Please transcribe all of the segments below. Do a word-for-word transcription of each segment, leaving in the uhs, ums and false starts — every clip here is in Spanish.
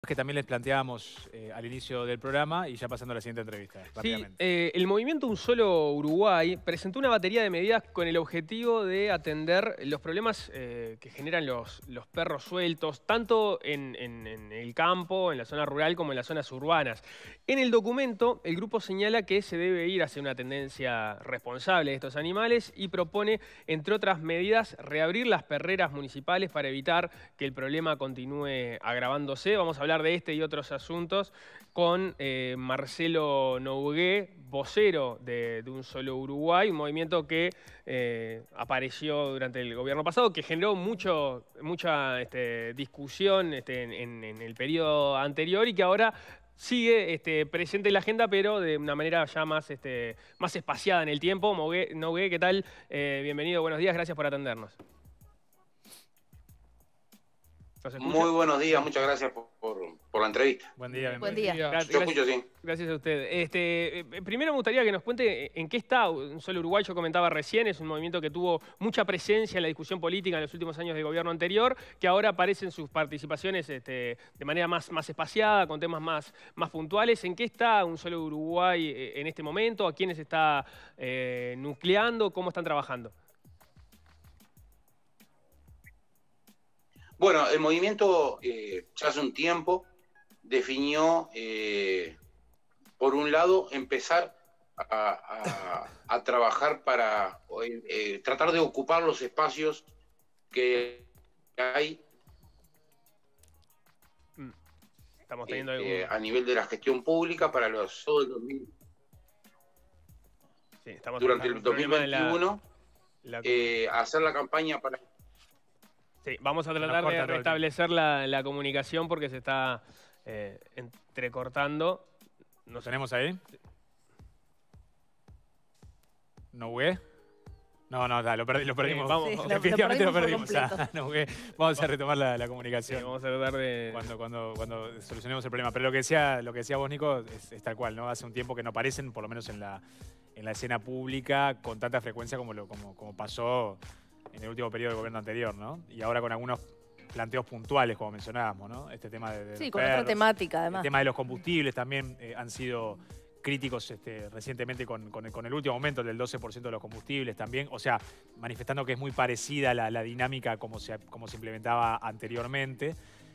que también les planteábamos eh, al inicio del programa y ya pasando a la siguiente entrevista, Sí, eh, el movimiento Un Solo Uruguay presentó una batería de medidas con el objetivo de atender los problemas eh, que generan los, los perros sueltos, tanto en, en, en el campo, en la zona rural, como en las zonas urbanas. En el documento, el grupo señala que se debe ir hacia una tendencia responsable de estos animales y propone, entre otras medidas, reabrir las perreras municipales para evitar que el problema continúe agravándose. Vamos a hablar de este y otros asuntos con eh, Marcelo Nogué, vocero de, de Un Solo Uruguay, un movimiento que eh, apareció durante el gobierno pasado, que generó mucho, mucha este, discusión este, en, en el periodo anterior y que ahora sigue este, presente en la agenda, pero de una manera ya más, este, más espaciada en el tiempo. Nogué, Nogué, ¿qué tal? Eh, bienvenido, buenos días, gracias por atendernos. Muy buenos días, muchas gracias por, por, por la entrevista. Buen día, Buen día. Gracias, Yo escucho, sí. Gracias a usted. Este, eh, primero me gustaría que nos cuente en qué está Un Solo Uruguay. Yo comentaba recién, es un movimiento que tuvo mucha presencia en la discusión política en los últimos años del gobierno anterior, que ahora aparecen sus participaciones este, de manera más, más espaciada, con temas más, más puntuales. ¿En qué está Un Solo Uruguay eh, en este momento? ¿A quiénes está eh, nucleando? ¿Cómo están trabajando? Bueno, el movimiento eh, ya hace un tiempo definió, eh, por un lado, empezar a, a, a trabajar para eh, tratar de ocupar los espacios que hay Estamos teniendo eh, algún... a nivel de la gestión pública para los todo el dos mil, sí, estamos durante el dos mil veintiuno, la, la... Eh, hacer la campaña para... Sí, vamos a tratar de restablecer la, la comunicación porque se está eh, entrecortando. ¿Nos tenemos ahí? ¿No ve? No, no, da, lo, perdi lo perdimos. Sí, vamos, sí, definitivamente lo perdimos. lo perdimos No, vamos a retomar la, la comunicación. Sí, vamos a tratar de... Cuando, cuando, cuando solucionemos el problema. Pero lo que decía, lo que decía vos, Nico, es, es tal cual, ¿no? Hace un tiempo que no aparecen, por lo menos en la, en la escena pública, con tanta frecuencia como, lo, como, como pasó en el último periodo del gobierno anterior, ¿no? Y ahora con algunos planteos puntuales, como mencionábamos, ¿no? Este tema de, de Sí, los con perros, otra temática, además. el tema de los combustibles también eh, han sido críticos este, recientemente con, con, con el último aumento del doce por ciento de los combustibles también. O sea, manifestando que es muy parecida la, la dinámica como se, como se implementaba anteriormente.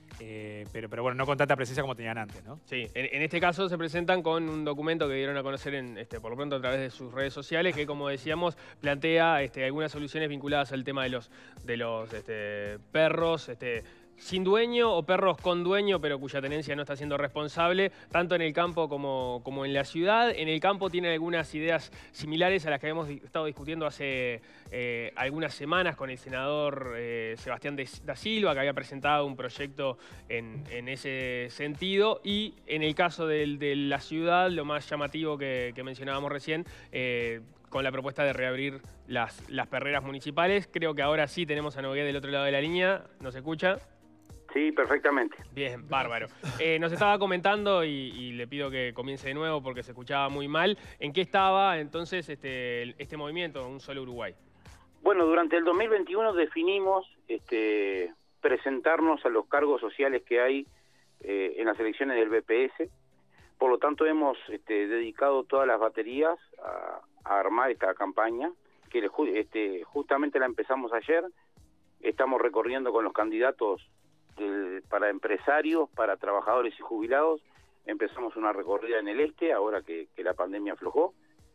Eh, pero, pero bueno, no con tanta presencia como tenían antes, ¿no? Sí, en, en este caso se presentan con un documento que dieron a conocer en, este, por lo pronto a través de sus redes sociales, que como decíamos, plantea este, algunas soluciones vinculadas al tema de los, de los este, perros, este, sin dueño o perros con dueño, pero cuya tenencia no está siendo responsable, tanto en el campo como, como en la ciudad. En el campo tiene algunas ideas similares a las que habíamos estado discutiendo hace eh, algunas semanas con el senador eh, Sebastián de, da Silva, que había presentado un proyecto en, en ese sentido. Y en el caso del, de la ciudad, lo más llamativo que, que mencionábamos recién, eh, con la propuesta de reabrir las, las perreras municipales. Creo que ahora sí tenemos a Nogué del otro lado de la línea. ¿Nos escucha? Sí, perfectamente. Bien, bárbaro. Eh, nos estaba comentando, y, y le pido que comience de nuevo porque se escuchaba muy mal, ¿en qué estaba entonces este, este movimiento, Un Solo Uruguay? Bueno, durante el dos mil veintiuno definimos este, presentarnos a los cargos sociales que hay eh, en las elecciones del B P S. Por lo tanto, hemos este, dedicado todas las baterías a, a armar esta campaña, que este, justamente la empezamos ayer. Estamos recorriendo con los candidatos de, para empresarios, para trabajadores y jubilados. Empezamos una recorrida en el este, ahora que, que la pandemia aflojó,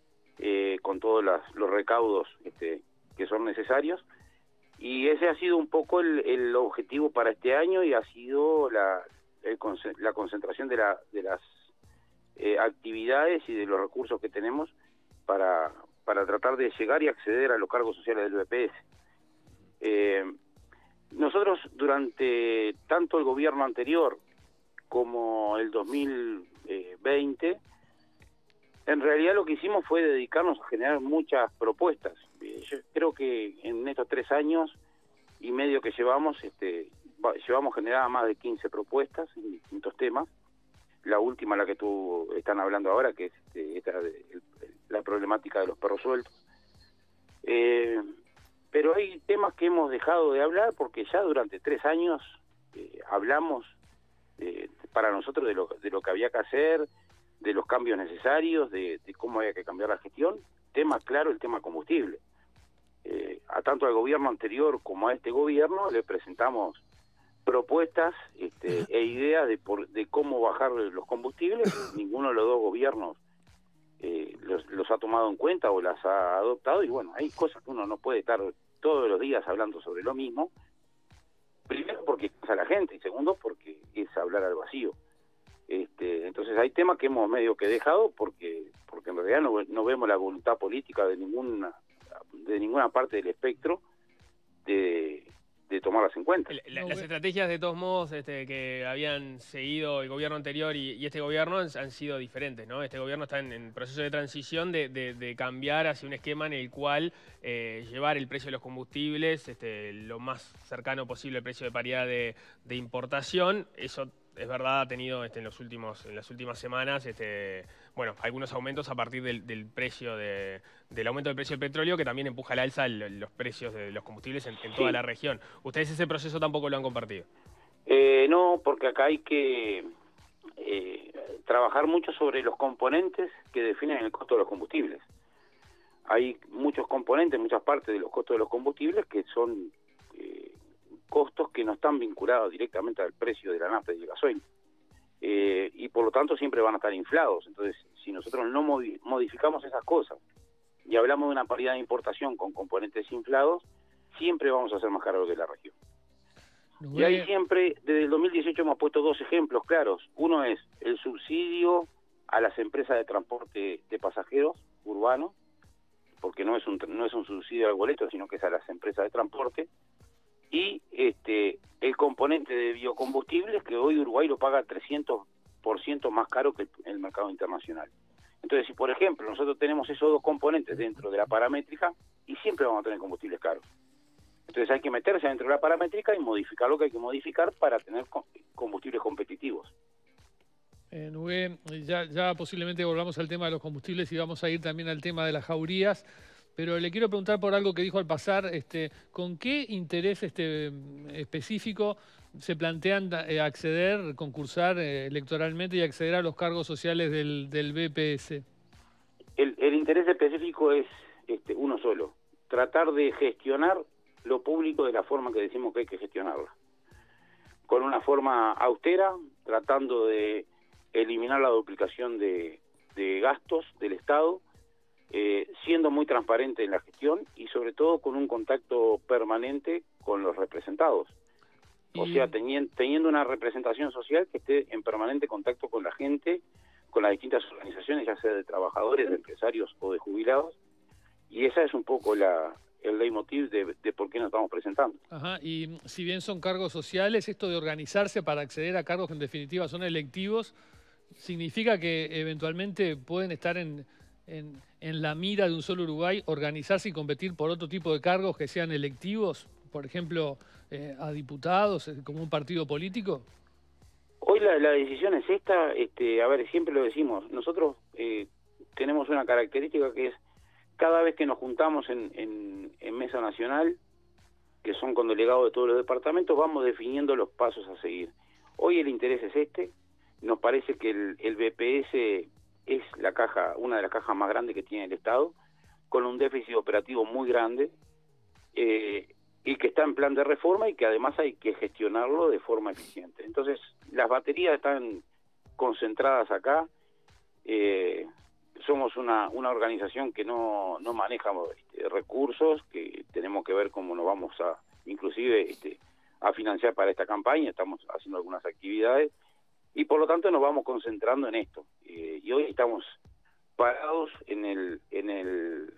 eh, con todos las, los recaudos este, que son necesarios. Y ese ha sido un poco el, el objetivo para este año y ha sido la, el, la concentración de, la, de las eh, actividades y de los recursos que tenemos para, para tratar de llegar y acceder a los cargos sociales del B P S. Eh, nosotros durante tanto el gobierno anterior como el dos mil veinte, en realidad lo que hicimos fue dedicarnos a generar muchas propuestas. Yo creo que en estos tres años y medio que llevamos, este, llevamos generadas más de quince propuestas en distintos temas. La última, la que tú están hablando ahora, que es este, esta, el, la problemática de los perros sueltos. Eh, pero hay temas que hemos dejado de hablar porque ya durante tres años eh, hablamos, eh, para nosotros de lo, de lo que había que hacer, de los cambios necesarios, de, de cómo había que cambiar la gestión. Tema claro, el tema combustible. Eh, a tanto al gobierno anterior como a este gobierno le presentamos propuestas este, e ideas de, por, de cómo bajar los combustibles. Ninguno de los dos gobiernos eh, los, los ha tomado en cuenta o las ha adoptado, y bueno, hay cosas que uno no puede estar todos los días hablando sobre lo mismo. Primero porque cansa a la gente, y segundo porque es hablar al vacío. Este, entonces hay temas que hemos medio que dejado porque porque en realidad no, no vemos la voluntad política de ninguna de ninguna parte del espectro de, de tomarlas en cuenta. La, las estrategias, de todos modos, este, que habían seguido el gobierno anterior y, y este gobierno han, han sido diferentes, ¿no? Este gobierno está en, en proceso de transición de, de, de cambiar hacia un esquema en el cual eh, llevar el precio de los combustibles este, lo más cercano posible al precio de paridad de, de importación. Eso, es verdad, ha tenido este, en, los últimos, en las últimas semanas este, bueno, algunos aumentos a partir del, del precio de, del aumento del precio del petróleo, que también empuja al alza el, los precios de los combustibles en, en toda Sí. la región. ¿Ustedes ese proceso tampoco lo han compartido? Eh, no, porque acá hay que eh, trabajar mucho sobre los componentes que definen el costo de los combustibles. Hay muchos componentes, muchas partes de los costos de los combustibles que son eh, costos que no están vinculados directamente al precio de la nafta y del gasoil. Eh, y por lo tanto siempre van a estar inflados. Entonces, si nosotros no modificamos esas cosas y hablamos de una paridad de importación con componentes inflados, siempre vamos a ser más caros que la región. Y ahí siempre, desde el dos mil dieciocho hemos puesto dos ejemplos claros. Uno es el subsidio a las empresas de transporte de pasajeros urbanos, porque no es un no es un subsidio al boleto, sino que es a las empresas de transporte. Y este el componente de biocombustibles, que hoy Uruguay lo paga trescientos por ciento más caro que el, el mercado internacional. Entonces, si por ejemplo nosotros tenemos esos dos componentes dentro de la paramétrica, y siempre vamos a tener combustibles caros. Entonces hay que meterse dentro de la paramétrica y modificar lo que hay que modificar para tener combustibles competitivos. Eh, Nubé, ya, ya posiblemente volvamos al tema de los combustibles y vamos a ir también al tema de las jaurías. Pero le quiero preguntar por algo que dijo al pasar, este, ¿con qué interés este, específico se plantean eh, acceder, concursar eh, electoralmente y acceder a los cargos sociales del, del B P S? El, el interés específico es este, uno solo, tratar de gestionar lo público de la forma que decimos que hay que gestionarla. Con una forma austera, tratando de eliminar la duplicación de, de gastos del Estado, Eh, siendo muy transparente en la gestión y sobre todo con un contacto permanente con los representados. O Y... sea, teniendo, teniendo una representación social que esté en permanente contacto con la gente, con las distintas organizaciones, ya sea de trabajadores, de empresarios o de jubilados, y esa es un poco la el leitmotiv de, de por qué nos estamos presentando. Ajá, y si bien son cargos sociales, esto de organizarse para acceder a cargos que en definitiva son electivos, ¿significa que eventualmente pueden estar en... En, en la mira de un solo Uruguay, organizarse y competir por otro tipo de cargos que sean electivos, por ejemplo, eh, a diputados, eh, como un partido político? Hoy la, la decisión es esta, este, a ver, siempre lo decimos, nosotros eh, tenemos una característica que es, cada vez que nos juntamos en, en, en Mesa Nacional, que son con delegados de todos los departamentos, vamos definiendo los pasos a seguir. Hoy el interés es este, nos parece que el, el B P S es la caja, una de las cajas más grandes que tiene el Estado, con un déficit operativo muy grande, eh, y que está en plan de reforma y que además hay que gestionarlo de forma eficiente. Entonces, las baterías están concentradas acá, eh, somos una, una organización que no, no maneja este, recursos, que tenemos que ver cómo nos vamos a, inclusive, este, a financiar para esta campaña, estamos haciendo algunas actividades, y por lo tanto nos vamos concentrando en esto. Eh, y hoy estamos parados en el en el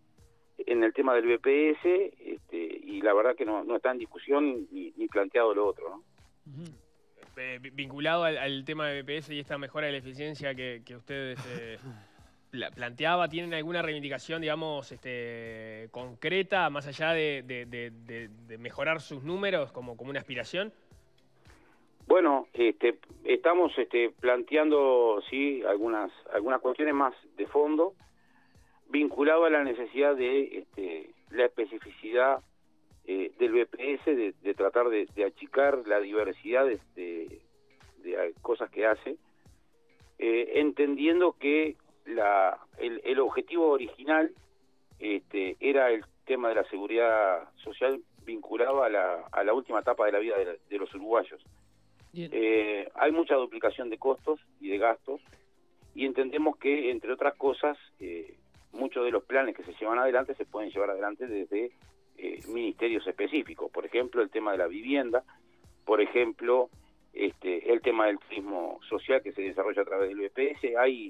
en el tema del B P S, este, y la verdad que no, no está en discusión ni, ni planteado lo otro, ¿no? Uh-huh. eh, vinculado al, al tema de B P S y esta mejora de la eficiencia que, que ustedes eh, pla planteaba, ¿tienen alguna reivindicación, digamos, este, concreta, más allá de, de, de, de, de mejorar sus números como, como una aspiración? Bueno, este, estamos este, planteando sí algunas algunas cuestiones más de fondo, vinculado a la necesidad de este, la especificidad eh, del B P S, de, de tratar de, de achicar la diversidad de, de, de cosas que hace, eh, entendiendo que la, el, el objetivo original este, era el tema de la seguridad social vinculado a la, a la última etapa de la vida de, de los uruguayos. Eh, hay mucha duplicación de costos y de gastos, y entendemos que, entre otras cosas, eh, muchos de los planes que se llevan adelante se pueden llevar adelante desde eh, ministerios específicos. Por ejemplo, el tema de la vivienda, por ejemplo, este, el tema del turismo social que se desarrolla a través del B P S. Hay,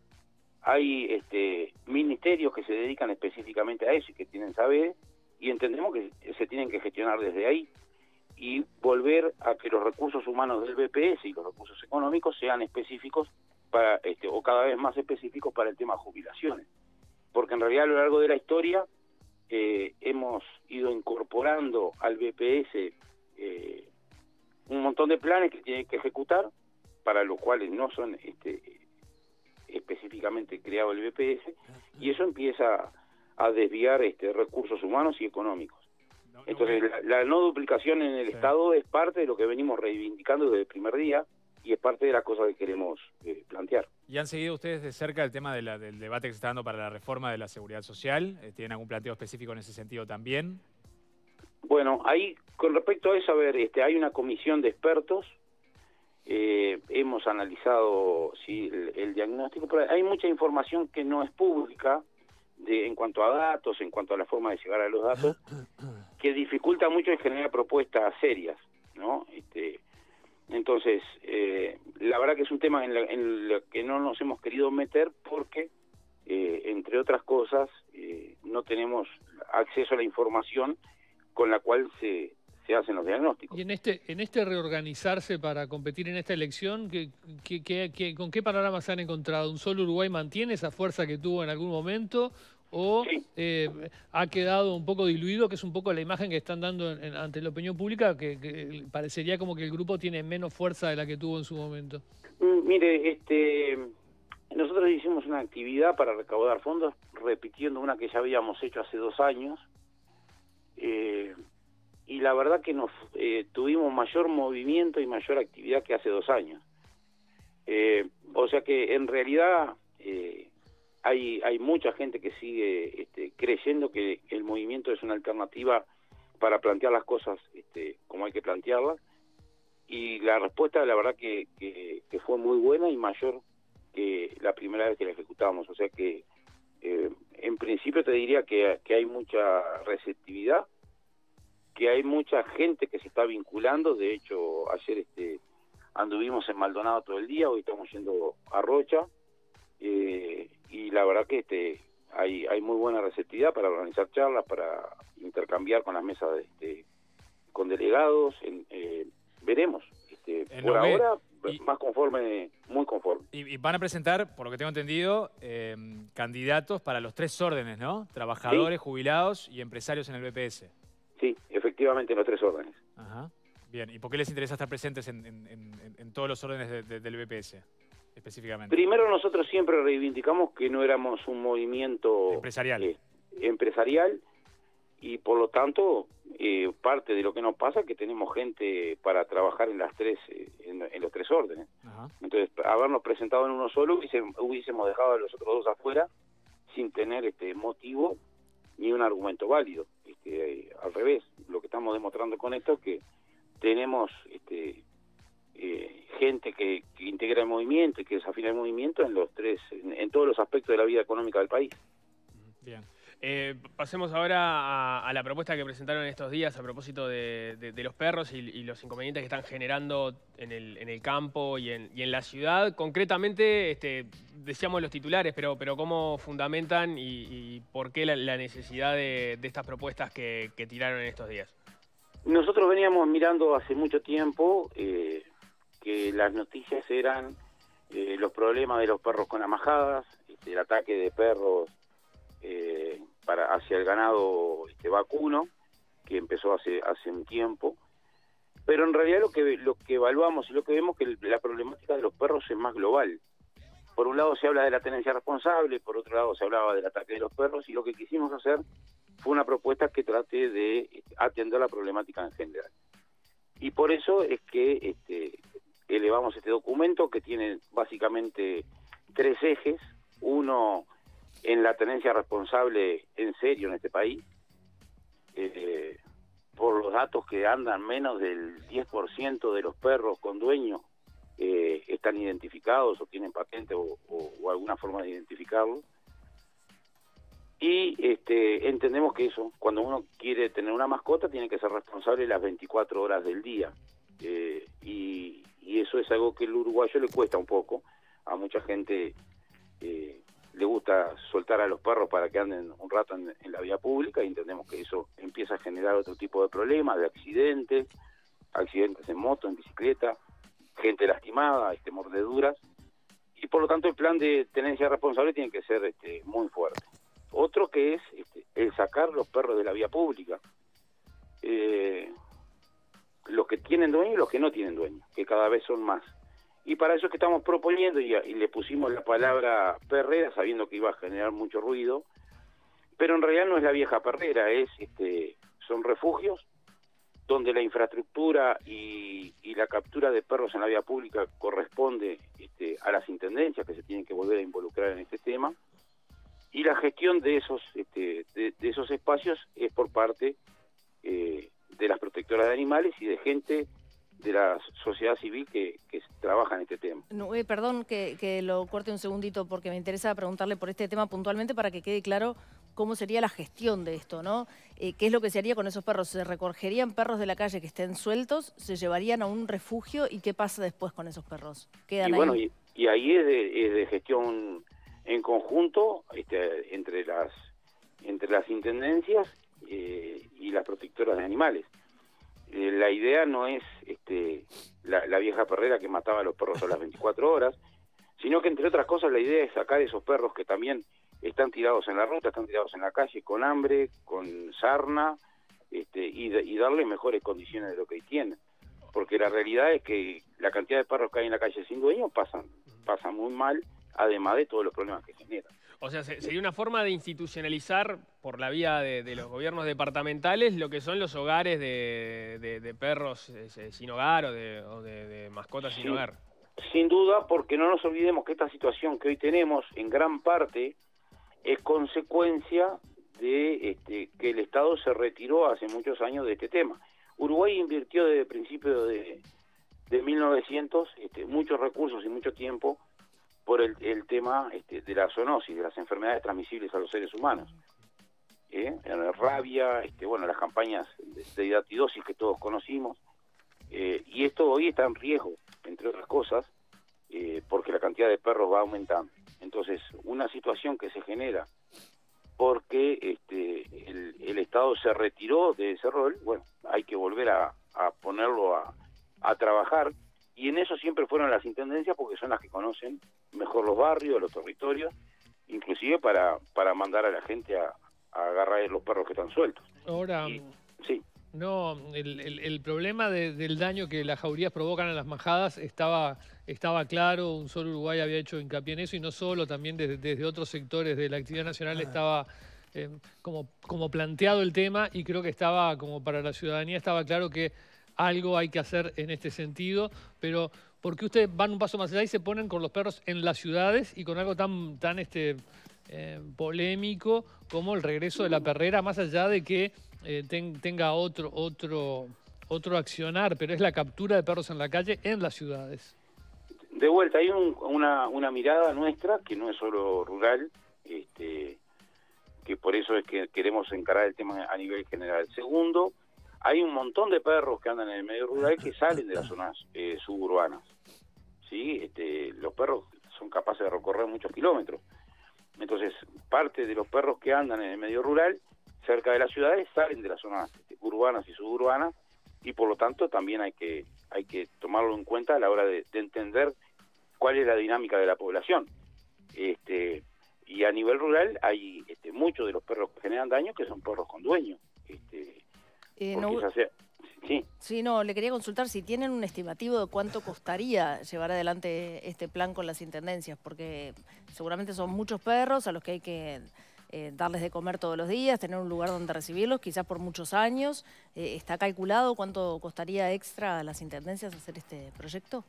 hay este, ministerios que se dedican específicamente a eso y que tienen saber, y entendemos que se tienen que gestionar desde ahí y volver a que los recursos humanos del B P S y los recursos económicos sean específicos para este, o cada vez más específicos para el tema jubilaciones, porque en realidad a lo largo de la historia eh, hemos ido incorporando al B P S eh, un montón de planes que tienen que ejecutar, para los cuales no son este, específicamente creado el B P S, y eso empieza a desviar este, recursos humanos y económicos. Entonces, la, la no duplicación en el sí. Estado es parte de lo que venimos reivindicando desde el primer día, y es parte de las cosas que queremos eh, plantear. ¿Y han seguido ustedes de cerca el tema de la, del debate que se está dando para la reforma de la seguridad social? ¿Tienen algún planteo específico en ese sentido también? Bueno, ahí, con respecto a eso, a ver, este, hay una comisión de expertos, eh, hemos analizado sí, el, el diagnóstico, pero hay mucha información que no es pública, de, en cuanto a datos, en cuanto a la forma de llegar a los datos, que dificulta mucho en generar propuestas serias, ¿no? Este, entonces, eh, la verdad que es un tema en, la, en lo que no nos hemos querido meter porque, eh, entre otras cosas, eh, no tenemos acceso a la información con la cual se, se hacen los diagnósticos. Y en este en este reorganizarse para competir en esta elección, ¿qué, qué, qué, qué, ¿con qué panorama se han encontrado? ¿Un solo Uruguay mantiene esa fuerza que tuvo en algún momento? ¿O sí. eh, ha quedado un poco diluido, que es un poco la imagen que están dando en, en, ante la opinión pública, que, que parecería como que el grupo tiene menos fuerza de la que tuvo en su momento? Mm, mire, este, nosotros hicimos una actividad para recaudar fondos, repitiendo una que ya habíamos hecho hace dos años, eh, y la verdad que nos eh, tuvimos mayor movimiento y mayor actividad que hace dos años. Eh, o sea que en realidad... Eh, Hay, hay mucha gente que sigue este, creyendo que el movimiento es una alternativa para plantear las cosas este, como hay que plantearlas, y la respuesta la verdad que, que, que fue muy buena y mayor que la primera vez que la ejecutábamos. O sea que eh, en principio te diría que, que hay mucha receptividad, que hay mucha gente que se está vinculando. De hecho, ayer este, anduvimos en Maldonado todo el día, hoy estamos yendo a Rocha. Eh, y la verdad que este hay hay muy buena receptividad para organizar charlas, para intercambiar con las mesas de, este, con delegados. En, eh, veremos. Este, por ahora, y, más conforme, muy conforme. Y, y van a presentar, por lo que tengo entendido, eh, candidatos para los tres órdenes, ¿no? Trabajadores, ¿sí? Jubilados y empresarios en el B P S. Sí, efectivamente, en los tres órdenes. Ajá. Bien, ¿y por qué les interesa estar presentes en, en, en, en todos los órdenes de, de, del B P S? Específicamente. Primero, nosotros siempre reivindicamos que no éramos un movimiento empresarial, eh, empresarial y por lo tanto eh, parte de lo que nos pasa es que tenemos gente para trabajar en las tres eh, en, en los tres órdenes. Ajá. Entonces, habernos presentado en uno solo hubiese, hubiésemos dejado a los otros dos afuera sin tener este motivo ni un argumento válido. Este, eh, al revés, lo que estamos demostrando con esto es que tenemos este Eh, gente que, que integra el movimiento y que desafía el movimiento en los tres, en, en todos los aspectos de la vida económica del país. Bien. Eh, pasemos ahora a, a la propuesta que presentaron estos días a propósito de, de, de los perros y, y los inconvenientes que están generando en el, en el campo y en, y en la ciudad. Concretamente, este, decíamos los titulares, pero, pero ¿cómo fundamentan y, y por qué la, la necesidad de, de estas propuestas que, que tiraron en estos días? Nosotros veníamos mirando hace mucho tiempo eh, que las noticias eran eh, los problemas de los perros con amajadas, este, el ataque de perros eh, para hacia el ganado este, vacuno, que empezó hace hace un tiempo. Pero en realidad lo que lo que evaluamos y lo que vemos que la problemática de los perros es más global. Por un lado se habla de la tenencia responsable, por otro lado se hablaba del ataque de los perros, y lo que quisimos hacer fue una propuesta que trate de atender la problemática en general. Y por eso es que este, elevamos este documento que tiene básicamente tres ejes. Uno, en la tenencia responsable en serio en este país. Eh, por los datos que andan, menos del diez por ciento de los perros con dueño eh, están identificados o tienen patente o, o, o alguna forma de identificarlo. Y este, entendemos que eso, cuando uno quiere tener una mascota, tiene que ser responsable las veinticuatro horas del día. Eh, y, y eso es algo que al uruguayo le cuesta un poco. A mucha gente eh, le gusta soltar a los perros para que anden un rato en, en la vía pública, y entendemos que eso empieza a generar otro tipo de problemas, de accidentes, accidentes en moto, en bicicleta, gente lastimada, este, mordeduras, y por lo tanto el plan de tenencia responsable tiene que ser este, muy fuerte. Otro que es este, el sacar los perros de la vía pública, eh, los que tienen dueño y los que no tienen dueño, que cada vez son más. Y para eso es que estamos proponiendo, y, y le pusimos la palabra perrera, sabiendo que iba a generar mucho ruido, pero en realidad no es la vieja perrera, es este, son refugios donde la infraestructura y, y la captura de perros en la vía pública corresponde este, a las intendencias, que se tienen que volver a involucrar en este tema, y la gestión de esos este, de, de esos espacios es por parte eh, de las protectoras de animales y de gente de la sociedad civil que, que trabaja en este tema. No, eh, perdón que, que lo corte un segundito, porque me interesa preguntarle por este tema puntualmente para que quede claro cómo sería la gestión de esto, ¿no? Eh, ¿Qué es lo que se haría con esos perros? ¿Se recogerían perros de la calle que estén sueltos, se llevarían a un refugio y qué pasa después con esos perros? ¿Quedan y bueno, ahí? Y, y ahí es de, es de gestión en conjunto este, entre las entre las intendencias eh, y las protectoras de animales. Eh, la idea no es este, la, la vieja perrera que mataba a los perros a las veinticuatro horas, sino que entre otras cosas la idea es sacar esos perros que también están tirados en la ruta, están tirados en la calle con hambre, con sarna, este, y, de, y darles mejores condiciones de lo que tienen. Porque la realidad es que la cantidad de perros que hay en la calle sin dueño pasan, pasan muy mal, además de todos los problemas que generan. O sea, sería una forma de institucionalizar por la vía de, de los gobiernos departamentales lo que son los hogares de, de, de perros eh, sin hogar o de, o de, de mascotas sin Sí, hogar. Sin duda, porque no nos olvidemos que esta situación que hoy tenemos en gran parte es consecuencia de este, que el Estado se retiró hace muchos años de este tema. Uruguay invirtió desde principios de, de mil novecientos este, muchos recursos y mucho tiempo por el, el tema este, de la zoonosis, de las enfermedades transmisibles a los seres humanos. ¿Eh? Rabia, este, bueno, las campañas de, de hidatidosis que todos conocimos, eh, y esto hoy está en riesgo, entre otras cosas, eh, porque la cantidad de perros va aumentando. Entonces, una situación que se genera porque este, el, el Estado se retiró de ese rol, bueno, hay que volver a, a ponerlo a, a trabajar, y en eso siempre fueron las intendencias, porque son las que conocen mejor los barrios, los territorios, inclusive para, para mandar a la gente a, a agarrar los perros que están sueltos. Ahora, y, sí. no, el, el, el problema de, del daño que las jaurías provocan a las majadas estaba, estaba claro, Un Solo Uruguay había hecho hincapié en eso, y no solo, también desde, desde otros sectores de la actividad nacional ah. estaba eh, como, como planteado el tema, y creo que estaba, como para la ciudadanía, estaba claro que algo hay que hacer en este sentido, pero ¿por qué ustedes van un paso más allá y se ponen con los perros en las ciudades y con algo tan, tan este, eh, polémico como el regreso de la perrera, más allá de que eh, ten, tenga otro, otro, otro accionar, pero es la captura de perros en la calle en las ciudades? De vuelta, hay un, una, una mirada nuestra que no es solo rural, este, que por eso es que queremos encarar el tema a nivel general. Segundo, hay un montón de perros que andan en el medio rural que salen de las zonas eh, suburbanas. ¿Sí? Este, los perros son capaces de recorrer muchos kilómetros. Entonces, parte de los perros que andan en el medio rural, cerca de las ciudades, salen de las zonas este, urbanas y suburbanas, y por lo tanto también hay que, hay que tomarlo en cuenta a la hora de, de entender cuál es la dinámica de la población. Este, y a nivel rural hay este, muchos de los perros que generan daño que son perros con dueño. Este, Eh, no, hace... sí. sí, no, le quería consultar si tienen un estimativo de cuánto costaría llevar adelante este plan con las intendencias, porque seguramente son muchos perros a los que hay que eh, darles de comer todos los días, tener un lugar donde recibirlos, quizás por muchos años. Eh, ¿Está calculado cuánto costaría extra a las intendencias hacer este proyecto?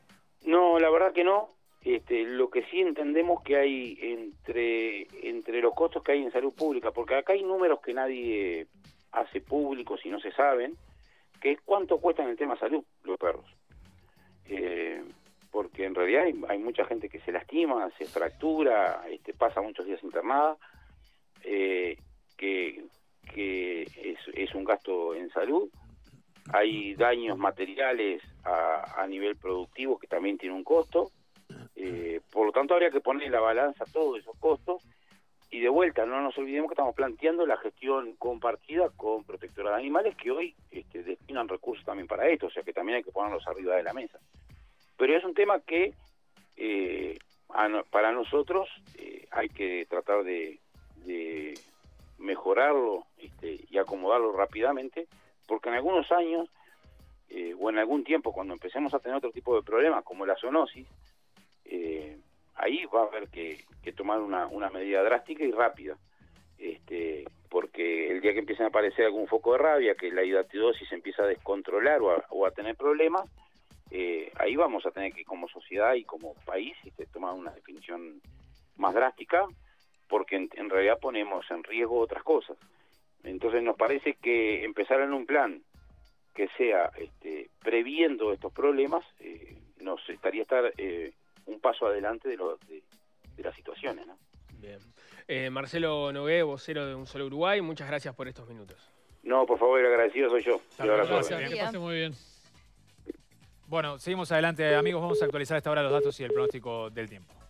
No, la verdad que no. Este, lo que sí entendemos que hay entre, entre los costos que hay en salud pública, porque acá hay números que nadie hace públicos y no se saben, que es cuánto cuestan el tema salud los perros. Eh, porque en realidad hay, hay mucha gente que se lastima, se fractura, este, pasa muchos días internada, eh, que, que es, es un gasto en salud. Hay daños materiales a, a nivel productivo que también tiene un costo. Eh, por lo tanto, habría que poner en la balanza todos esos costos. Y de vuelta, no nos olvidemos que estamos planteando la gestión compartida con Protectora de Animales, que hoy este, destinan recursos también para esto, o sea que también hay que ponerlos arriba de la mesa. Pero es un tema que eh, a no, para nosotros eh, hay que tratar de, de mejorarlo este, y acomodarlo rápidamente, porque en algunos años eh, o en algún tiempo, cuando empecemos a tener otro tipo de problemas, como la zoonosis, eh, ahí va a haber que, que tomar una, una medida drástica y rápida, este, porque el día que empiecen a aparecer algún foco de rabia, que la hidatidosis empieza a descontrolar o a, o a tener problemas, eh, ahí vamos a tener que, como sociedad y como país, este, tomar una definición más drástica, porque en, en realidad ponemos en riesgo otras cosas. Entonces nos parece que empezar en un plan que sea este, previendo estos problemas eh, nos estaría estar eh, un paso adelante de, lo, de, de las situaciones, ¿no? Bien. Eh, Marcelo Nogué, vocero de Un Solo Uruguay, muchas gracias por estos minutos. No, por favor, el agradecido soy yo. Gracias, que pase muy bien. Bueno, seguimos adelante, amigos. Vamos a actualizar a esta hora los datos y el pronóstico del tiempo.